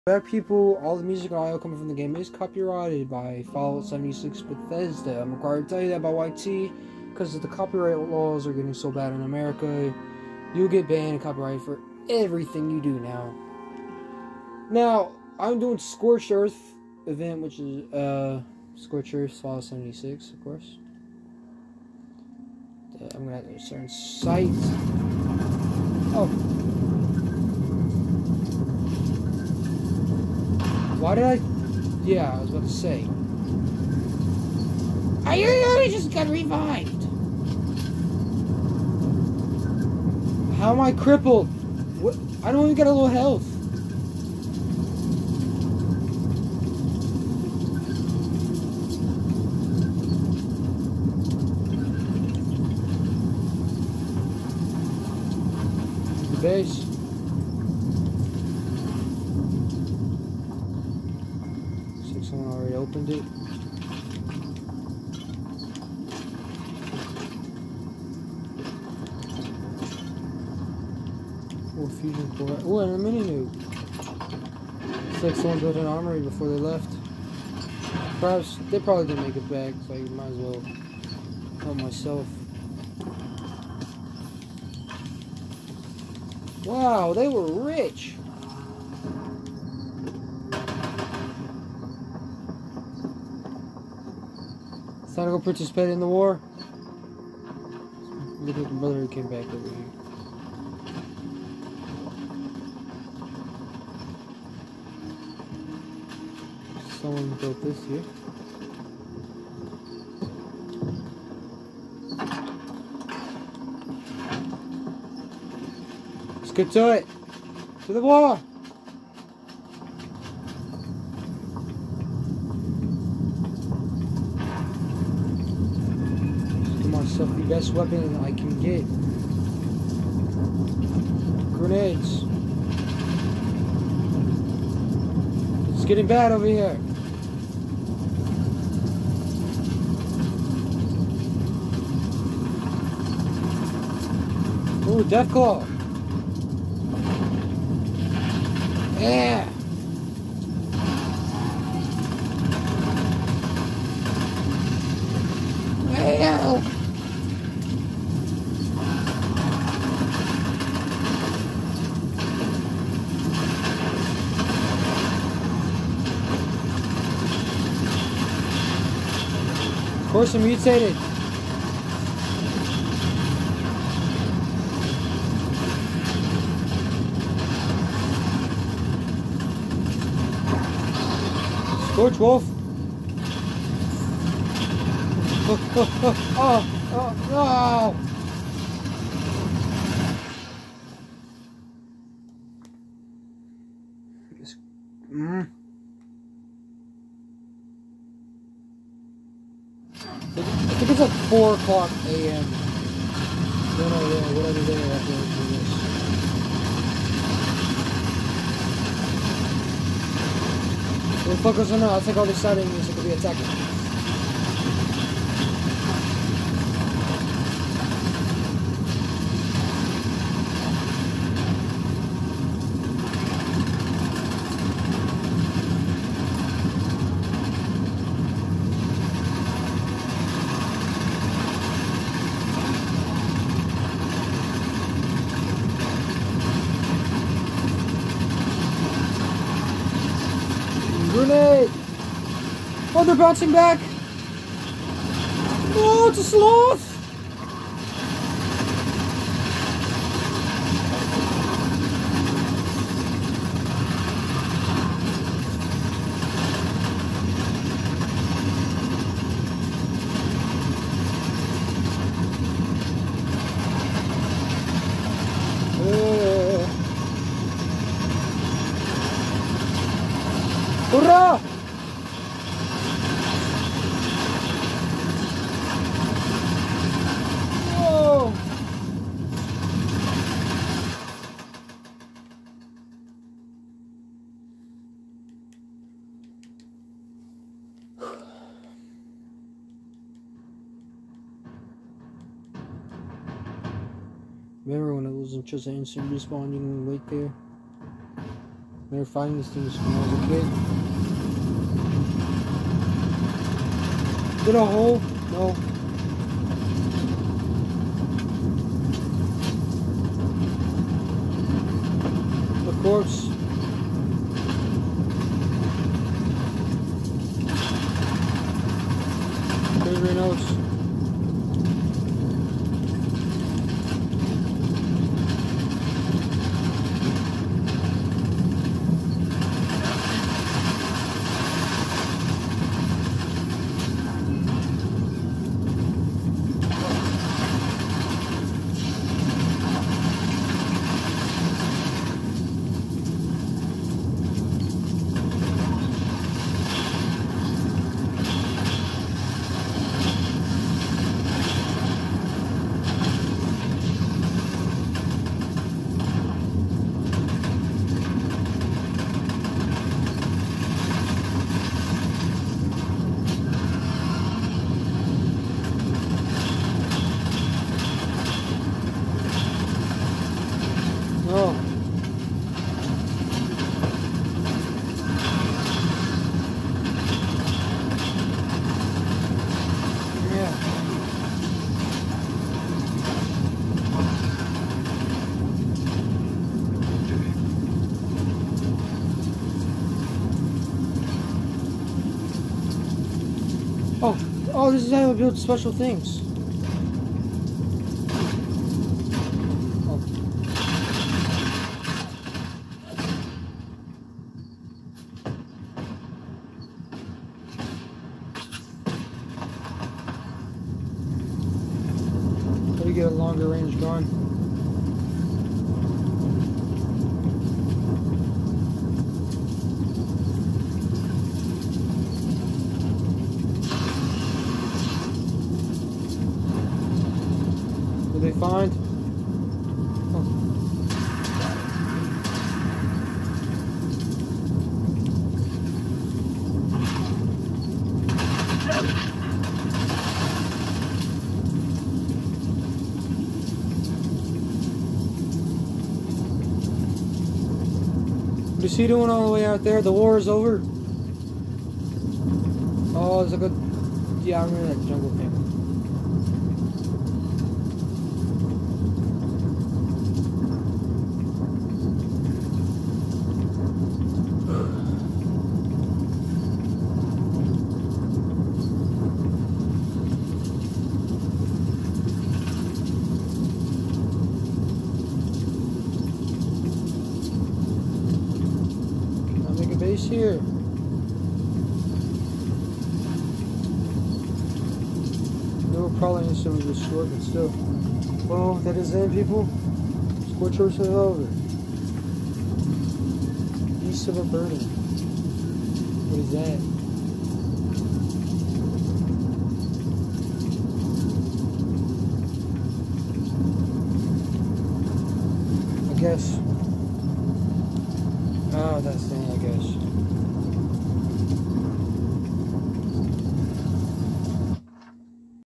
Bad people, all the music and audio coming from the game is copyrighted by Fallout 76 Bethesda. I'm required to tell you that by YT, because the copyright laws are getting so bad in America. You'll get banned and copyrighted for everything you do now. Now, I'm doing Scorched Earth event, which is Scorched Earth Fallout 76, of course. I'm gonna have to certain site. Oh. Why did I? Yeah, I was about to say. I just got revived. How am I crippled? What? I don't even got a little health. The base. Someone already opened it. Oh, fusion core. Oh, and a mini nuke. It's like someone built an armory before they left. Perhaps they probably didn't make it back, so I might as well help myself. Wow, they were rich. It's time to go participate in the war. Look at the brother who came back over here. Someone built this here. Let's get to it. To the war. The best weapon I can get. Grenades. It's getting bad over here. Ooh, Deathclaw. Yeah. Yeah. Of course, I'm mutated. Scorch Wolf. Oh, no. I think it's like 4 o'clock a.m. No, whatever day I have to do this. We'll focus on now. I'll take all the starting music to be attacking. Grenade! Oh, they're bouncing back! Oh, it's a sloth! Hurrah! Whoa! Remember when it wasn't just an instant respawn, you can wait there? They're fighting these things when I was a kid. Is it a hole? No. A corpse. There's Reynolds. Oh. Yeah. Oh, this is how I build special things. How do you get a longer range gun? What did they find? What is he doing all the way out there? The war is over? Oh, it's like a... Yeah, I remember that jungle thing. Base here. No, probably instantly restored, but still. Well, that is it, people. Scorchers is over. East of a burden. What is that? I guess. Oh, that's the thing, I guess.